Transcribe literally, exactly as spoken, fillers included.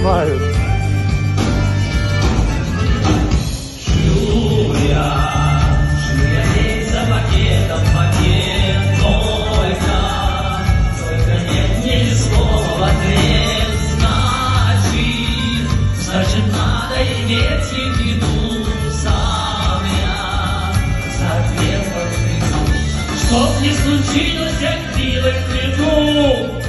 снимают. Жуя, жуя день за пакетом, пакет только, только нет ни слова в ответ. Значит, значит, надо иметь еду сам я, за ответ подведу. Чтоб не случилось, я к милой приду.